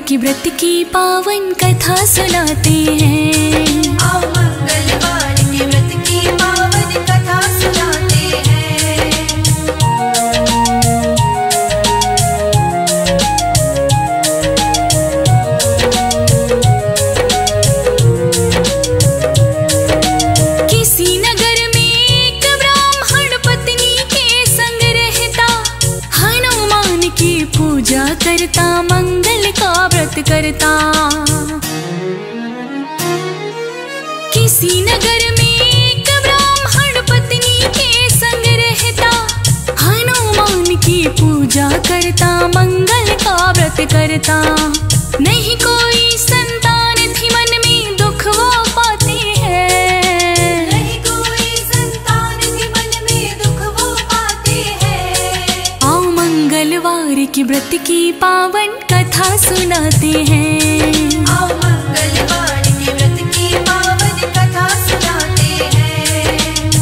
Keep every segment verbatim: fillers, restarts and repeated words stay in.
की व्रत की पावन कथा सुनाते हैं। आओ मंगलवार के व्रत की पावन कथा सुनाते हैं। किसी नगर में एक ब्राह्मण पत्नी के संग रहता, हनुमान की पूजा करता, मंगल का व्रत करता। किसी नगर में एक ब्राह्मण पत्नी के संग रहता, हनुमान की पूजा करता, मंगल का व्रत करता। नहीं कोई संतान थी, मन में दुख वो पाते हैं। नहीं कोई संतान थी, मन में दुख वो पाते हैं। आओ मंगलवार की व्रत की पावन कथा सुनाते हैं। आओ मंगलवार के व्रत की पावन कथा सुनाते हैं।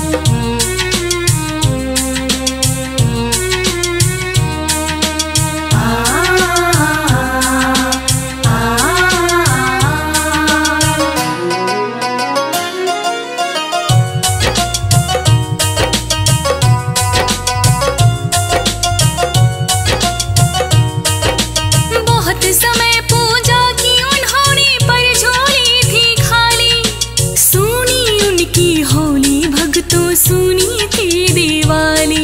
आ, आ, बहुत समय पूजा की उन्होंने, पर झोली थी खाली। सुनी उनकी होली, भक्तों सुनी थी दिवाली।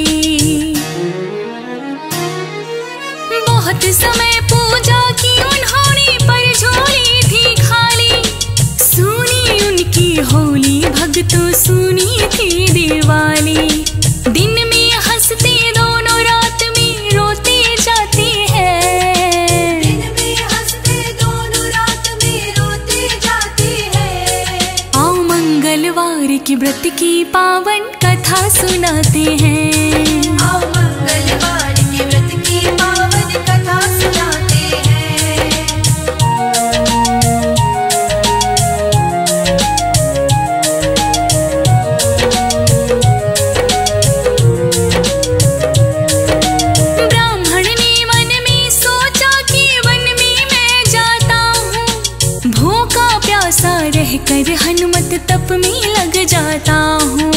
बहुत समय पूजा की उन्होंने, पर झोली थी खाली। सुनी उनकी होली, भक्तों सुनी थी दिवाली। दिन में हंसते दोनों, रात में रोते जाते हैं। दिन में हंसते दोनों, रात में रोते जाते हैं। आओ मंगलवार की व्रत की पावन कथा सुनाते हैं। आओ मंगलवार के व्रत की पावन कथा सुनाते हैं। ब्राह्मण ने मन में सोचा कि वन में मैं जाता हूँ, भूखा प्यासा रहकर हनुमत तप में लग जाता हूँ।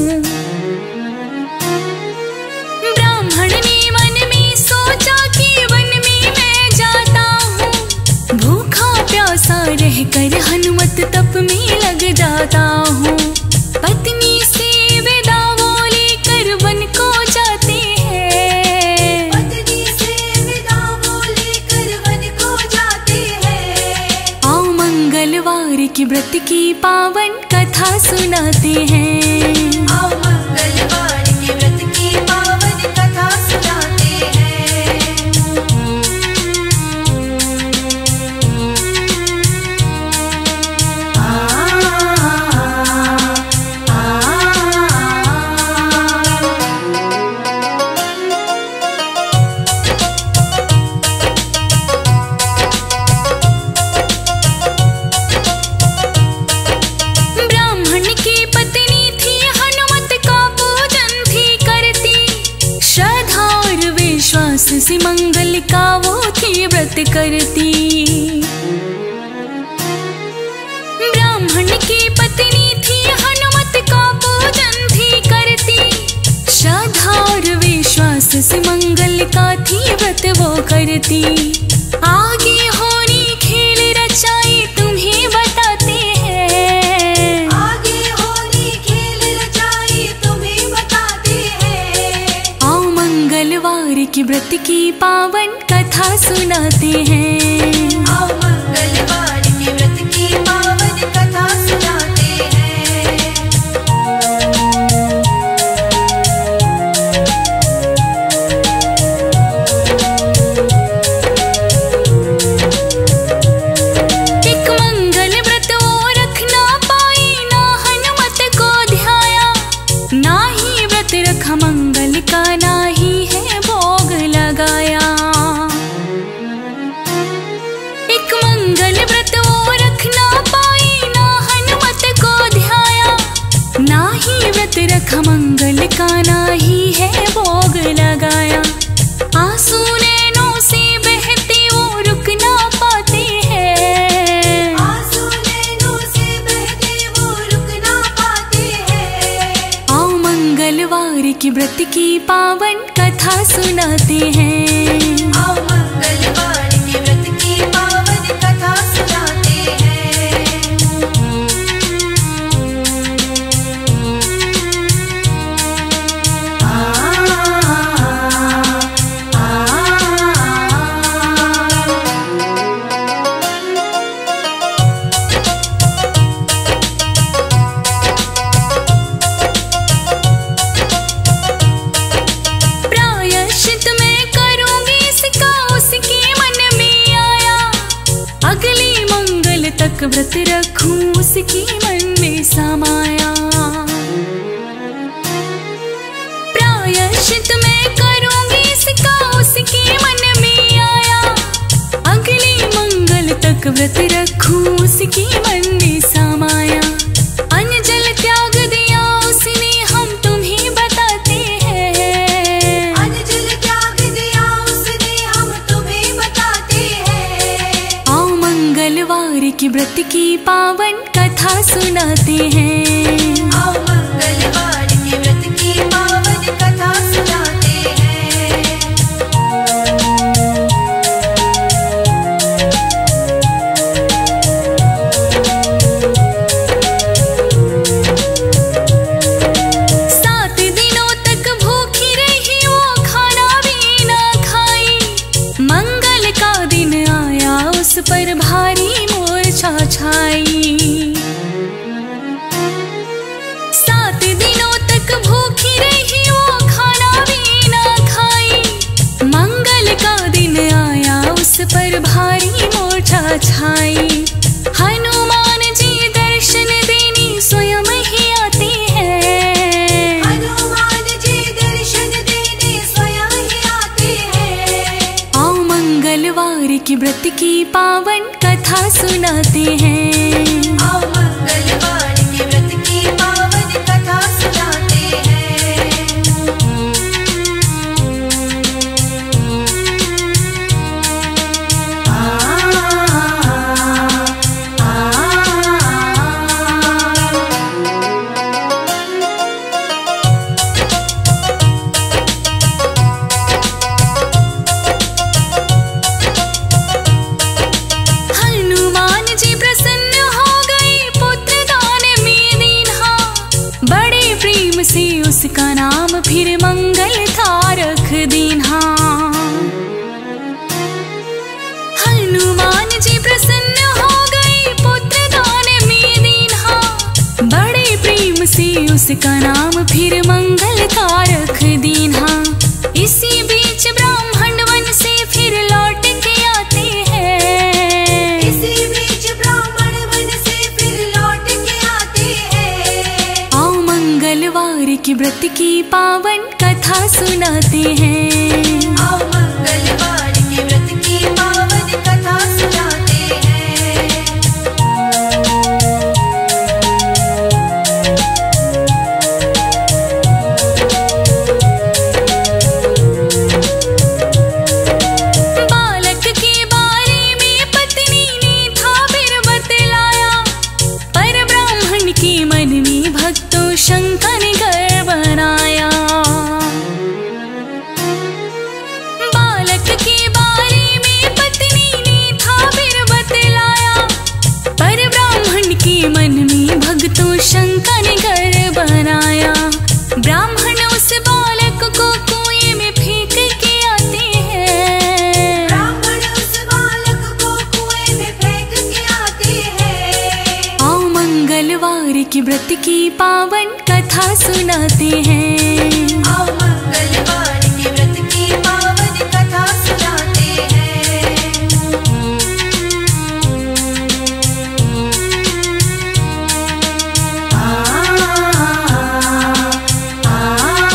ब्राह्मण ने मन में सोचा कि वन में मैं जाता हूँ, भूखा प्यासा रहकर हनुमत तप में लग जाता हूँ। पत्नी से विदा वो लेकर वन को जाते हैं। पत्नी से विदा वो लेकर वन को जाते हैं। आओ मंगलवार की व्रत की पावन कथा सुनाते हैं। आओ मंगलवार के व्रत की पावन कथा सुनाते हैं। आ, आ, ब्राह्मण की पत्नी थी, हनुमत का पूजन थी करती। श्रद्धा और विश्वास से मंगल का वो थी व्रत करती। ब्राह्मण की पत्नी थी, हनुमत का पूजन थी करती। श्रद्धा और विश्वास से मंगल का थी व्रत वो करती। आगे होनी खेल रचाई तुम्हें बताते हैं। आगे होली खेल रचाई तुम्हें बताते हैं। आओ मंगलवार की व्रत की पावन कथा सुनाते हैं। आओ मंगलवार के व्रत की पावन कथा सुनाते हैं। एक मंगल व्रत वो रख ना पाई, ना हनुमत को ध्याया। ना ही व्रत रखा मंगल का, ना ही है भोग लगाया। एक मंगल की पावन कथा सुनाते हैं। आओ मंगलवार के व्रत की पावन कथा सुनाते हैं। आ, आ, आ, प्रायश्चित मैं करूंगी इसका उसके मन में आया, अगली मंगल तक व्रत रखूं उसकी मन में समाया। प्रायश्चित मैं करूंगी इसका उसके मन में आया, अगली मंगल तक व्रत रखूं उसकी मन में समाया। अन्न जल त्याग दिया उसने हम तुम्हें बताते हैं। अन्न जल त्याग दिया उसने हम तुम्हें बताते हैं। आओ मंगलवार के व्रत की पावन कथा सुनाते हैं। आओ मंगलवार के व्रत की पावन कथा सुनाते हैं। सात दिनों तक भूखी रही वो खाना भी ना खाई, मंगल का दिन आया उस पर भारी मूर्छा छाई। सात दिनों तक भूखी रही वो खाना भी ना खाई, मंगल का दिन आया उस पर भारी मूर्छा छाई। हनुमान जी दर्शन देने स्वयं ही आते हैं। हनुमान जी दर्शन देने स्वयं ही आते हैं। आओ मंगलवार के व्रत की पावन कथा सुनाते हैं। आओ मंगलवार के व्रत की पावन कथा सुनाते हैं। आ, आ, आ, हनुमान जी प्रसन्न हो गए पुत्र दान में दीन्हा, बड़े प्रेम से उसका नाम फिर मंगल था रख दीन्हा। हनुमान जी प्रसन्न हो गए पुत्र दान में दीन्हा, बड़े प्रेम से उसका नाम फिर मंगल था रख दीन्हा। इसी बीच ब्राह्मण वन से फिर लौट के आते हैं। इसी बीच ब्राह्मण वन से फिर लौट के आते हैं। आओ मंगलवार के व्रत की पावन कथा सुनाते हैं। आओ मंगलवार के व्रत की पावन कथा सुनाते हैं। बालक के बारे में पत्नी ने था फिर बतलाया, पर ब्राह्मण के मन में भक्तों शंका ने घर बनाया। बालक के बारे में पत्नी ने था फिर बतलाया, पर ब्राह्मण के मन में भक्तों शंका ने घर बनाया। ब्राह्मण उस बालक को कुएं में फेंक के आते हैं। ब्राह्मण उस बालक को कुएं में फेंक के आते हैं। आओ मंगलवार के व्रत की पावन कथा सुनाते हैं। आओ मंगलवार के व्रत की पावन कथा सुनाते हैं। आ, आ, आ,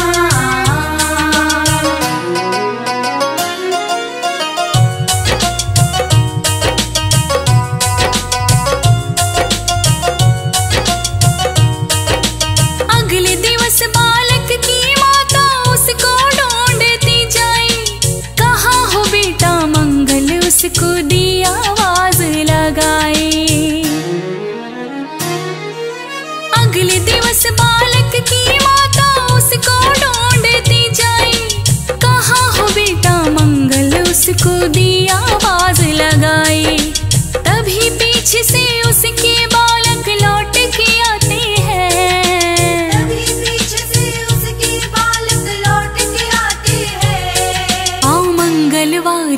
अगले दिवस बालक की माता उसको ढूंढती जाई, कहाँ हो बेटा मंगल उसको दी आवाज लगाई। अगले दिवस बालक की माता उसको ढूंढती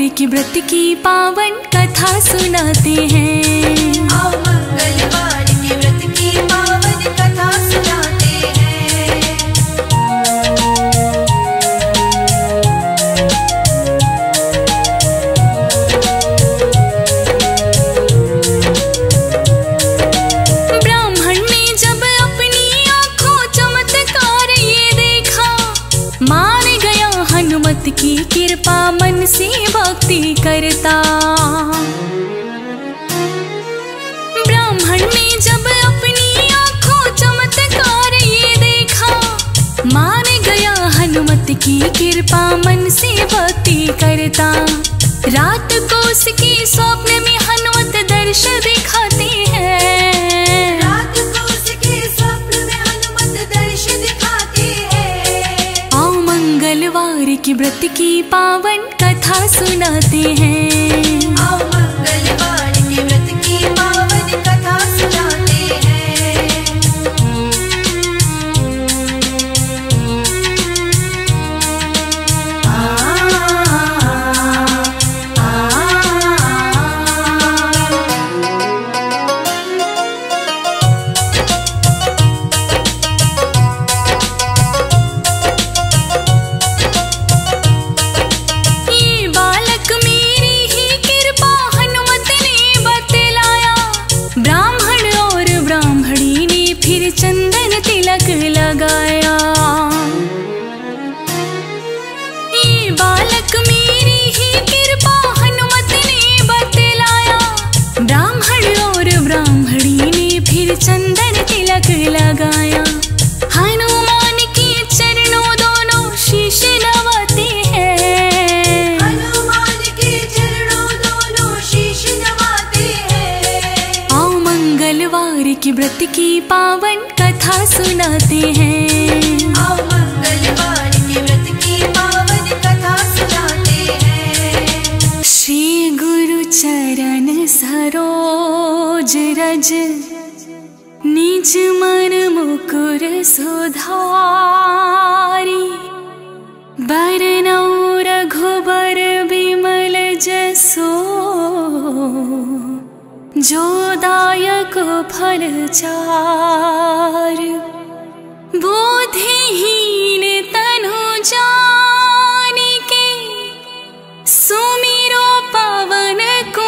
की व्रत की पावन कथा सुनाते हैं। आओ मंगलवार के व्रत की पावन कथा सुनाते हैं। ब्राह्मण ने जब अपनी आंखों चमत्कार ये देखा, मान गया हनुमत की कृपा, मन से भक्ति करता। ब्राह्मण ने जब अपनी आंखों चमत्कार ये देखा, मान गया हनुमत की कृपा, मन से भक्ति करता। रात को उसके स्वप्न में हनुमत दर्श दिखाते हैं। रात को उसके स्वप्न में हनुमत दर्श दिखाते हैं। आओ मंगलवार की व्रत की पावन कथा सुनाते हैं। आओ मंगलवार के व्रत की पावन कथा सुनाते हैं। आ, आ, ये बालक मेरी ही कृपा हनुमत ने बतलाया। ब्राह्मण और ब्राह्मणी ने फिर चंदन तिलक लगाया। ये बालक मेरी ही कृपा हनुमत ने बतलाया। ब्राह्मण और ब्राह्मणी ने फिर चंदन तिलक लगाया। हनुमान के चरणों दोनों शीश नवाते हैं। हनुमान के चरणों दोनों शीश नवाते हैं। आओ मंगलवार की व्रत की पावन कथा सुनाते हैं। आओ मंगलवार के व्रत की पावन कथा सुनाते हैं। श्री गुरु चरण सरोज रज, निज मन मुकुर सुधारी। बरनौ रघुबर बिमल जसो, जो दायक फल चार। बुद्धिहीन तनु जानिके, सुमिरो पवन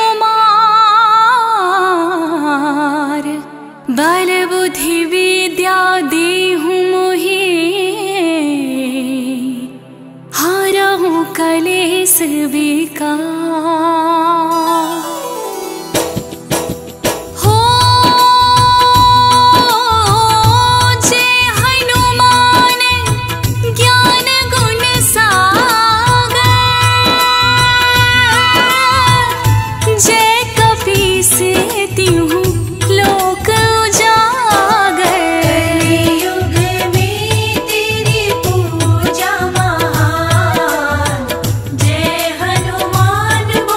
कुमार। बल बुद्धि विद्या देहु मोहि, हरहु कलेश विकार। जय हनुमान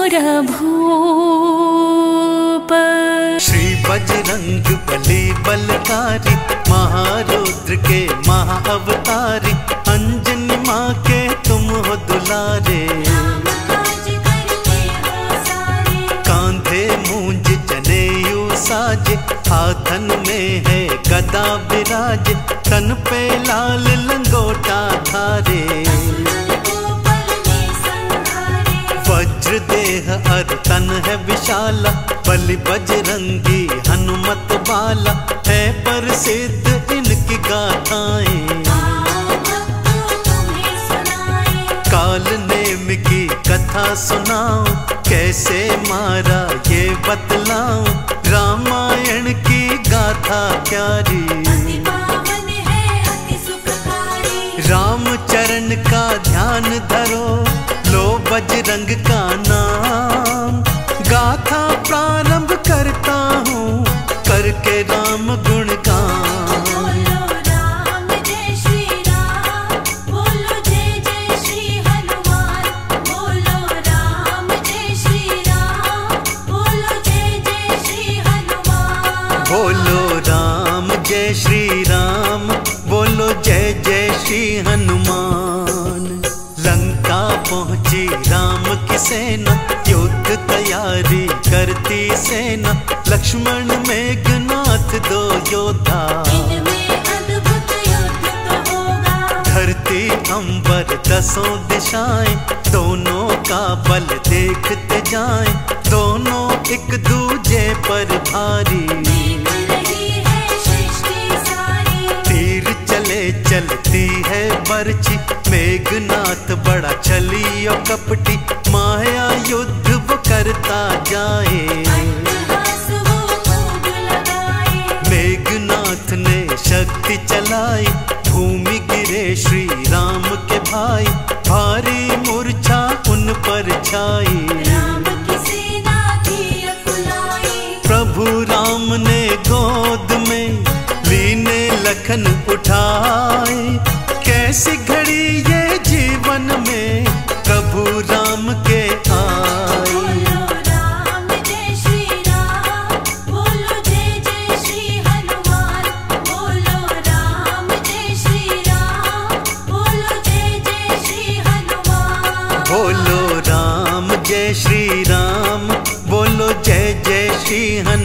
सुर भूप। श्री बजरंग बली बलकारी, महारुद्र के महाअवतारी, अंजनी माँ के तुम हो दुलारे। कांधे मूंज जनेऊ साजे, हाथन में है गदा विराजे, तन पे लाल लंगोटा धारे। वज्र देह अर तन है विशाला, बलि बजरंगी हनुमत बाला, है प्रसिद्ध इनकी गाथाएं। काल नेम की कथा सुनाओ, कैसे मारा ये बतलाऊं, रामायण की गाथा प्यारी। राम चरण का ध्यान धरो, लो बजरंग का नाम, गाथा प्रारंभ करता हूँ करके राम गुणगान। बोलो राम जय श्री राम, बोलो जय जय श्री हनुमान। बोलो राम जय श्री राम, बोलो जय जय श्री हनुमान। बोलो राम जय श्री राम, बोलो जय जय श्री हनुमान। लंका पहुंची राम की सेना, युद्ध तैयारी करती सेना, लक्ष्मण मेघनाथ दो योद्धा। इनमें अद्भुत युद्ध तो होगा, धरती अंबर दसों दिशाएं, दोनों का बल देखते जाएं, दोनों एक दूजे पर भारी। देख रही है सृष्टि सारी, तीर चले चलती है बरछी, मेघनाथ बड़ा छली और कपटी, माया युद्ध वो करता जाए। अट्टहास वो खूब लगाए, मेघनाथ ने शक्ति चलाई, भूमि गिरे श्री राम के भाई, भारी मूर्छा उन पर छाई। राम की सेना थी अकुलाई, प्रभु राम ने गोद में लीने लखन उठाए, कैसी घड़ी ये जीवन में प्रभु राम के आए। बोलो राम जय श्री राम, बोलो जय जय श्री हनुमान। बोलो राम जय श्री राम, बोलो जय जय श्री हनुमान। बोलो राम जय श्री राम, बोलो जय जय श्री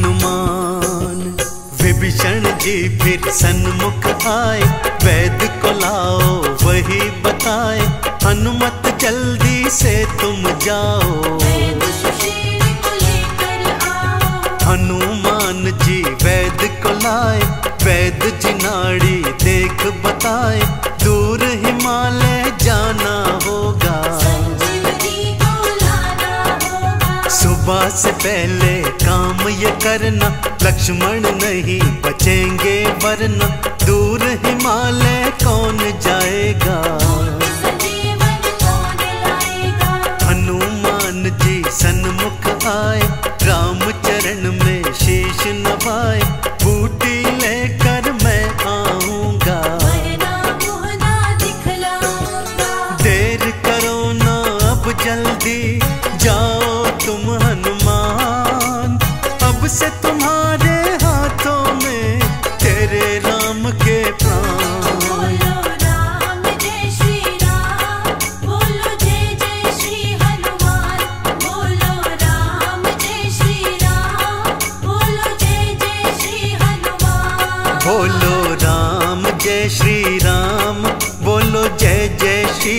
हनुमान। विभीषण जी फिर सन्मुख आए, वैद्य को लाओ वही बताए, हनुमत जल्दी से तुम जाओ। वैद्य सुशील को लेकर आओ, हनुमान जी वैद्य को लाए, वैद्य जी नाड़ी देख बताए, दूर हिमालय जाना होगा। संजीवनी को लाना होगा, सुबह से पहले काम ये करना, लक्ष्मण नहीं बचेंगे वरना, दूर हिमालय कौन जाएगा। संजीवन कौन लाएगा, हनुमान जी सन्मुख आए, राम चरण में शीश नवाए, बूटी लेकर मैं आऊंगा। वरना मुँह ना दिखलाऊंगा। देर करो ना अब जल्दी, जाओ तुम हनुमान, अब से तुम्हारे हाथों में तेरे राम के प्राण। बोलो राम जय श्री राम, बोलो जय जय श्री हनुमान। बोलो राम जय श्री राम, बोलो जय जय श्री हनुमान। बोलो राम जय श्री राम, बोलो जय जय श्री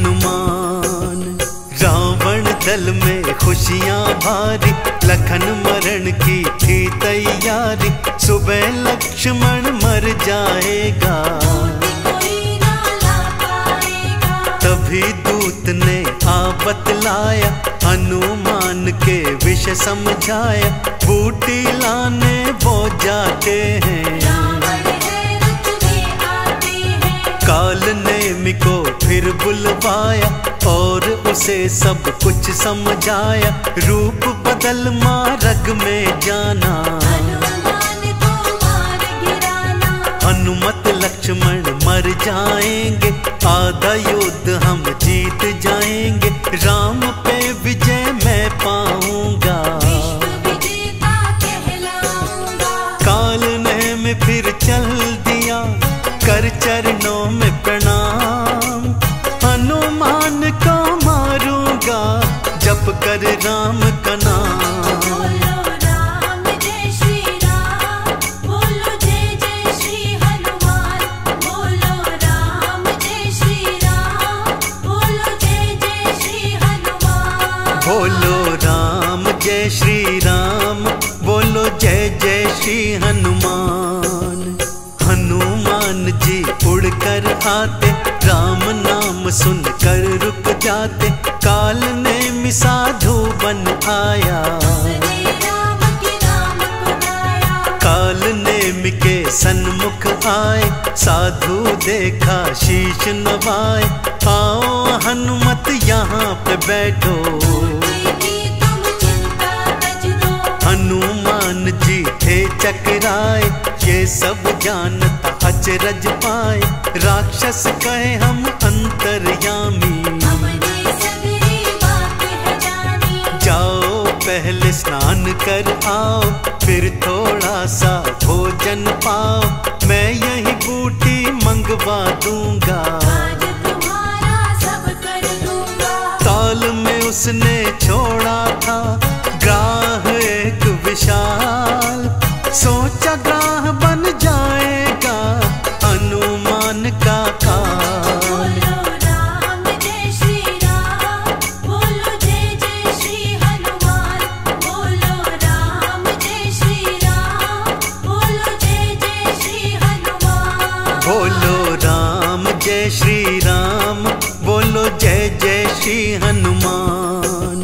हनुमान। रावण दल में खुशियां भारी, लखन मरण की थी तैयारी, सुबह लक्ष्मण मर जाएगा। कोई ना ला पाएगा, तभी दूत ने आ बतलाया, हनुमान के विष समझाया, बूटी लाने वो जाते हैं। रावण है रुत में आते हैं, काल नेमि को फिर बुलवाया, और उसे सब कुछ समझाया, रूप बदल मार्ग में जाना। हनुमान को मार गिराना, हनुमत लक्ष्मण मर जाएंगे, आधा युद्ध हम जीत जाएंगे, राम पे विजय मैं पा कर चरणों में प्रणाम। हनुमान को मारूंगा जप कर राम का नाम। बोलो राम जय श्री राम, बोलो जय जय श्री हनुमान। बोलो राम जय श्री राम, बोलो जय जय श्री हनुमान। बोलो राम जय श्री राम, बोलो जय जय श्री हनुमान। हनुमान जी उड़कर आते, राम नाम सुनकर रुक जाते। काल ने साधु बन आया, राम के नाम को गाया। काल नेम के सन्मुख आए, साधु देखा शीश नवाए। आओ हनुमत यहाँ पे बैठो, तुम चिंता तज दो। हनुमान जी थे चकराए, ये सब जानता अचरज पाए। राक्षस कहे हम अंतर्यामी, हमने सगरी बात है जानी। जाओ पहले स्नान कर आओ, फिर थोड़ा सा भोजन पाओ। मैं यही बूटी मंगवा दूंगा, आज तुम्हारा सब कर दूंगा। ताल में उसने छोड़ा था ग्राह एक विशाल। सोचा ग्राह बन जाएगा हनुमान का काल। बोलो राम जय श्री राम, बोलो जय जय श्री हनुमान। बोलो राम जय श्री राम, बोलो जय जय श्री हनुमान। बोलो राम जय श्री राम, बोलो जय जय श्री हनुमान।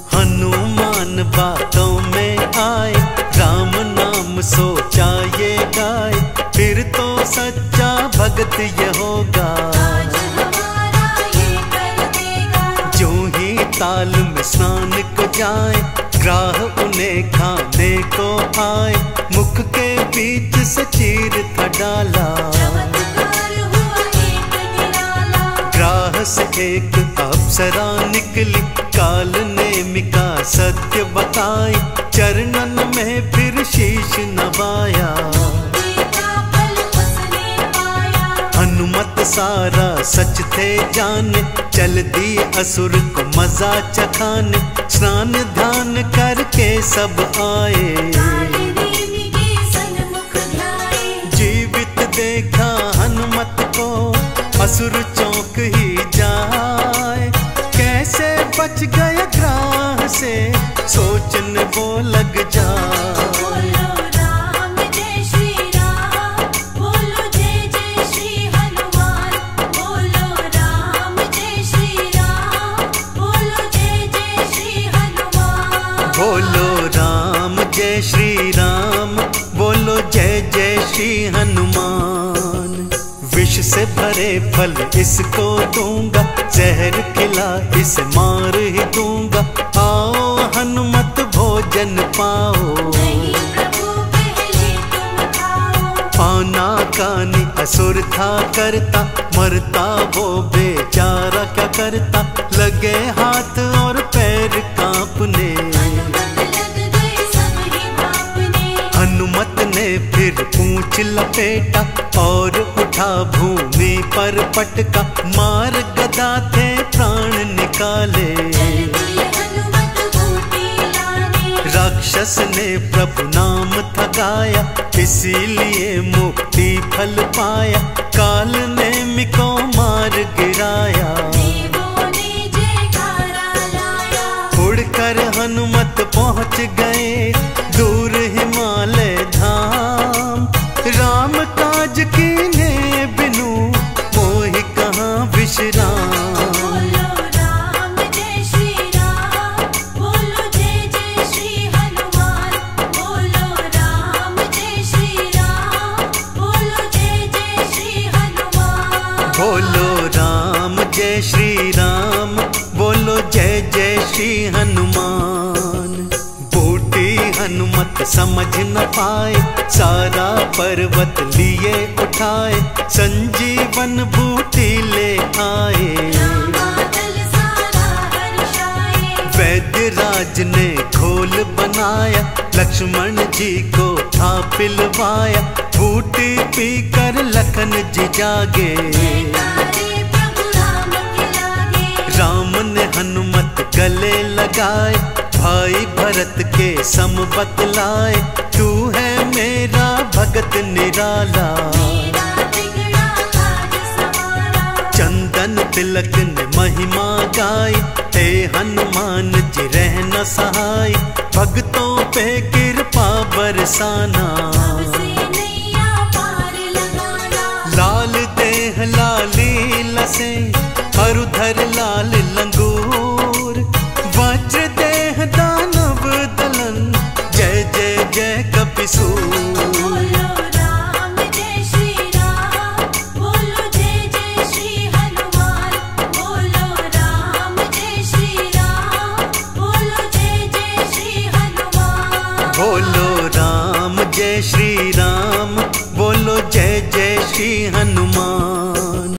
हनुमान बातों में आए, राम नाम सोचा ये गाए। फिर तो सच्चा भगत ये होगा, आज हमारा ये कर देगा। जो ही ताल में स्नान को जाए। ग्राह उन्हें खाने को आए, मुख के बीच से चीर था डाला। चमत्कार हुआ एक निराला। ग्राह से एक अप्सरा निकली, काल नेमिका सत्य बताई। चरणन में फिर शीश नवाया, देखा फल उसने पाया। हनुमत सारा सच थे जाने। चल दिए असुर को मजा चखाने, स्नान ध्यान करके सब आए। काले नेमि के सन्मुख ध्याए। जीवित देखा हनुमत को, असुर चौंक ही जाए। कैसे बच गया ग्राह से, सोचने वो लग जाए। बोलो राम जय श्री राम, बोलो जय जय श्री हनुमान। बोलो राम जय श्री राम, बोलो जय जय श्री हनुमान। बोलो राम जय श्री राम, बोलो जय जय श्री हनुमान। विष से भरे फल इसको दूंगा, जहर खिला इसे मार ही दूंगा। आओ हनुमत भोजन पाओ, नहीं प्रभु पहले तुम खाओ। पाना कानी असुर था करता, मरता वो बेचारा क्या करता। लगे हाथ और पैर कांपने, लग गए सब ही भापने। हनुमत ने फिर पूंछ लपेटा, और उठा भूमि पर पटका। मार गदा थे प्राण निकाले, चलती हनुमत बूटी लाने। राक्षस ने प्रभु नाम था गाया, इसीलिए मुक्ति फल पाया। काल ने मिको मार गिराया, देवों ने जयकारा लाया। उड़कर हनुमत पहुँच गए दूर हिमालय धाम। राम काज कीने बिनु मोहि कहाँ विश्राम। बोलो राम जय श्री राम, बोलो जय जय श्री हनुमान। बोलो राम जय श्री राम, बोलो जय जय श्री हनुमान। बोलो राम जय श्री राम, बोलो जय जय श्री हनुमान। बूटी हनुमत समझ न पाए, सारा पर्वत लिए उठाए। संजीवन बूटी ले आए, बादल सारा हर्षाए। वैद्य राज ने घोल बनाया, लक्ष्मण जी को था पिलवाया, बूटी पी कर लखन जी जागे। राम ने हनुमत गले लगाए, भाई भरत के सम बतलाए, तू है मेरा भगत निराला। चंदन तिलक ने महिमा गाई, हे हनुमान जी रह न सहाय, भक्तों पे कृपा बरसाना। लाल देह लाली लसे, अरुधर लाल लंगूर, वज्र देह दानव दलन, जय जय जय कपिसूर। बोलो राम जय श्री राम, बोलो जय जय श्री हनुमान।